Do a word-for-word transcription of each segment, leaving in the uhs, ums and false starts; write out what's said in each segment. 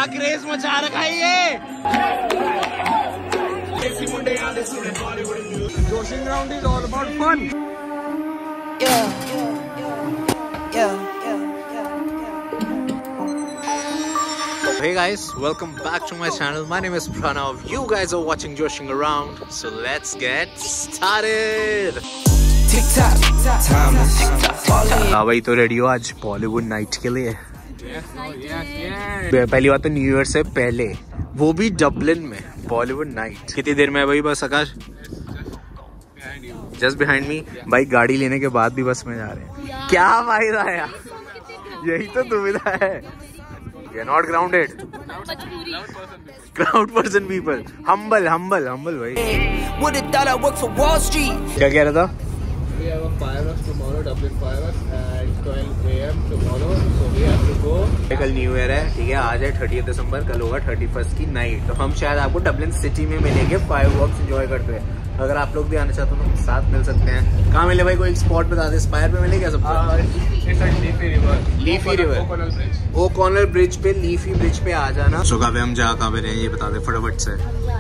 क्या क्रेज मचा रखा है ये। जोशिंग ground is all about fun. Hey guys, welcome back to my channel. My name is Pranav. You guys are watching Joshing Around. So let's get started. हाँ भाई, तो रेडी हो आज बॉलीवुड नाइट के लिए? पहली बात तो न्यू ईयर से पहले, वो भी डबलिन में बॉलीवुड नाइट। कितनी देर में है भाई बस आकाश? Just behind me. भाई गाड़ी लेने के बाद भी बस में जा रहे हैं, क्या फायदा है यार, यही तो दुविधा है। You're not grounded. Crowd person people. Humble, humble, humble भाई। Would have thought I worked for Wall Street. क्या कह रहा था? We have a fireworks tomorrow, Dublin fireworks at twelve A M tomorrow. So we have to go. कल new year है, ठीक है, आज है थर्टियथ दिसंबर, कल होगा थर्टी फर्स्ट की नाइट। तो हम शायद आपको डबलिन सिटी में मिलेंगे फायरवर्क्स एंजॉय करते हैं। अगर आप लोग भी आना चाहते हो तो साथ मिल सकते हैं। कहाँ मिले भाई, कोई स्पॉट बता दे। स्पायर पे मिले क्या सबसे? Liffey river. Liffey river, O'Connell bridge पे, लीफी ब्रिज पे आ जाना। सो कहाँ पे हम जा, कहाँ पे रहे ये बता दे फटाफट से।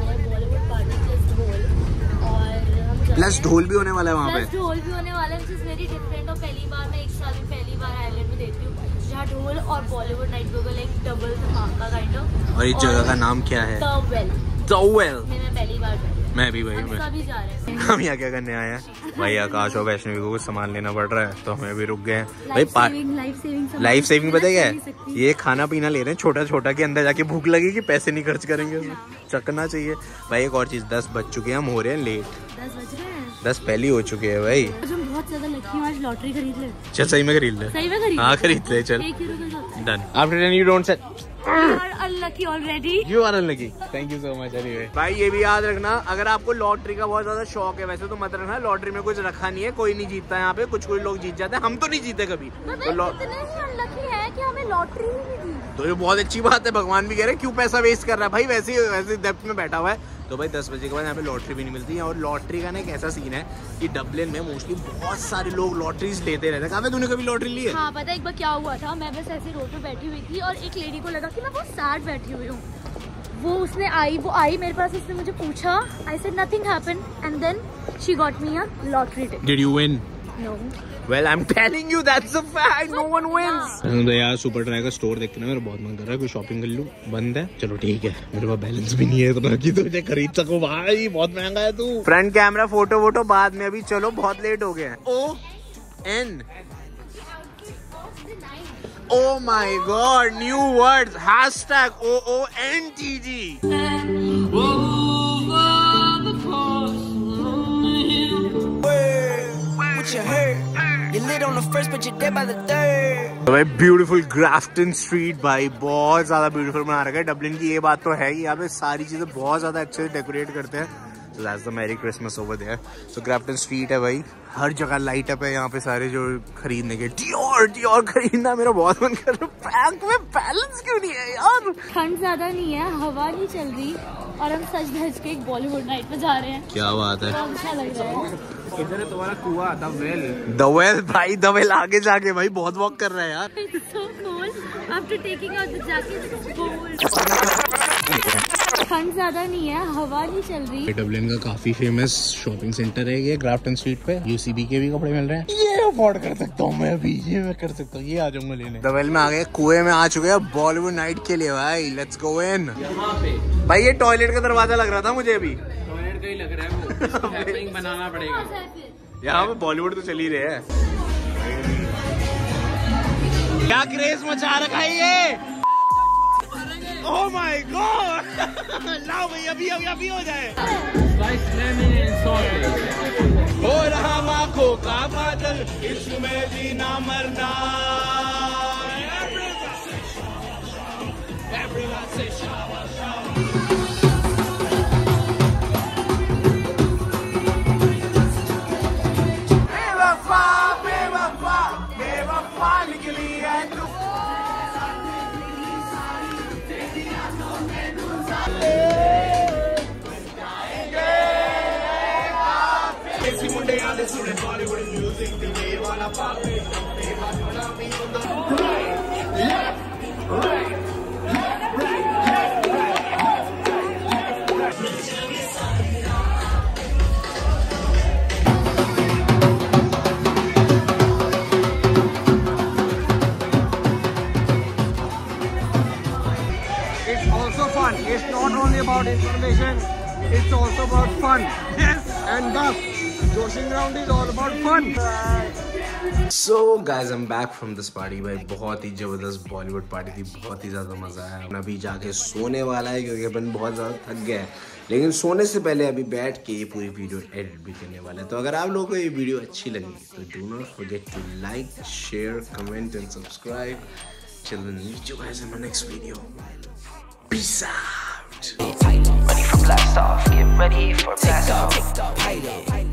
प्लस ढोल भी होने वाला है वहाँ पे। ढोल भी होने वाला है, which is very different। और पहली बार मैं एक साल में पहली बार आयरलैंड में देखती हूँ जहाँ ढोल और बॉलीवुड नाइट को लाइक डबल धमाका काइंड ऑफ। और इस जगह का नाम क्या है? The well. The well. मैं पहली बार गई। मैं भी भाई, मैं सभी जा रहे हैं। हम यहाँ क्या करने आए हैं भाई? आकाश और वैष्णवी को कुछ सामान लेना पड़ रहा है तो हमें भी रुक गए हैं भाई। लाइफ सेविंग लाइफ सेविंग पता है क्या है? ये खाना पीना ले रहे हैं छोटा छोटा, के अंदर जाके भूख लगेगी, पैसे नहीं खर्च करेंगे, चकना चाहिए भाई। एक और चीज, दस बज चुके हैं, हम हो रहे हैं लेट। दस बज रहे हैं, दस पहले हो चुके हैं भाई। हम बहुत ज्यादा लकी हैं, आज लॉटरी खरीद ले। चल सही में खरीद ले। सही में खरीद? हाँ खरीद ले, चल done. After you don't set unlucky already. You are unlucky. Thank you so much. Anyway भाई ये भी याद रखना, अगर आपको लॉटरी का बहुत ज्यादा शौक है, वैसे तो मत रखना, लॉटरी में कुछ रखा नहीं है, कोई नहीं जीतता यहाँ पे। कुछ कुछ लोग जीत जाते हैं, हम तो नहीं जीते कभी। तो अनलकी है कि हमें लॉटरी ही नहीं दी। तो ये बहुत अच्छी बात है, भगवान भी कह रहे हैं क्यों पैसा वेस्ट कर रहा है भाई, वैसे ही वैसे डेप्थ में बैठा हुआ है। तो भाई दस बजे के बाद यहाँ पे लॉटरी भी नहीं मिलती है। और लॉटरी का ना एक ऐसा सीन है कि डबलिन में मोस्टली बहुत सारे लोग लॉटरीज लेते रहते हैं। कहाँ पे तूने कभी लॉटरी ली है? हाँ पता है, एक बार क्या हुआ था, मैं बस ऐसे रोड पे बैठी हुई थी और एक लेडी को लगा कि मैं बहुत सैड बैठी हुई हूँ। वो उसने आई वो आई मेरे पास, उसने मुझे पूछा, I said nothing happened and then she got me a lottery ticket. Did you win? No. Well, I'm telling you that's a fact. No one wins. तो यार सुपर ड्राई का स्टोर देखते ना, मेरा बहुत मन कर रहा है कोई शॉपिंग कर लूं। बंद है, चलो ठीक है, मेरे पास बैलेंस भी नहीं है इतना कि तुझे खरीद सको भाई, बहुत महंगा है तू। फ्रंट कैमरा फोटो वोटो बाद में, अभी चलो बहुत लेट हो गए हैं। ओ एन Oh my God, new words, hashtag O O N T G. तो भाई ब्यूटीफुल ग्राफ्टन स्ट्रीट भाई बहुत ज्यादा ब्यूटीफुल बना रखा है। डबलिन की ये बात तो है कि यहाँ पे सारी चीजें बहुत ज्यादा अच्छे से डेकोरेट करते हैं। So that's the Merry Christmas over there. So Grafton street है भाई, हर जगह लाइट अप है यहाँ पे। सारे जो खरीदने के, डियोर डियोर खरीदना मेरा बहुत मन कर रहा है। बैंक में बैलेंस क्यों नहीं है यार? ठंड ज्यादा नहीं है, हवा नहीं चल रही और हम सज धज के एक बॉलीवुड नाइट पे जा रहे हैं। क्या बात है, अच्छा लग रहा है। इधर है तुम्हारा कुआं, द वेल। द वेल भाई, द वेल आगे जाके भाई बहुत वॉक कर रहा है यार। It's so cold. After taking out the jacket, it's cold. ठंड ज्यादा नहीं है, हवा नहीं चल रही। डबलिन का काफी फेमस शॉपिंग सेंटर है ये ग्राफ्टन स्ट्रीट पे। यूसीबी के भी कपड़े मिल रहे हैं, ये अफोर्ड कर सकता हूँ मैं अभी, ये मैं कर सकता हूँ, ये आ जाऊंगा लेने। द वेल में आ गए, कुएं में आ चुके हैं बॉलीवुड नाइट के लिए भाई। Let's go in. भाई ये टॉयलेट का दरवाजा लग रहा था मुझे अभी। टॉयलेट का ही लग रहा है वो, हैपनिंग बनाना पड़ेगा। यहाँ पे बॉलीवुड तो चल ही रहे हैं। क्या क्रेज मचा रखा है ये। Oh my God! लाओ भाई, अभी अभी अभी हो जाए। हो रहा आँखों का बादल, इसमें जीना मरना। बेवफा बेवफा बेवफा निकली है तू। it's not only about information, it's also about fun. Yes. And thus, Joshing Ground is all about fun. So guys, I'm back from this party. भाई बहुत ही जबरदस्त बॉलीवुड पार्टी थी, बहुत ही ज़्यादा मज़ा आया। अपन अभी जाके सोने वाला है क्योंकि अपन बहुत ज़्यादा थक गए हैं, लेकिन सोने से पहले अभी बैठ के ये पूरी वीडियो एडिट भी करने वाले हैं। तो अगर आप लोगों को ये वीडियो अच्छी लगी तो do not forget to like, share, comment and subscribe. Till then, meet you guys in my next video. Peace out. Ready for blast off, get ready for blast off.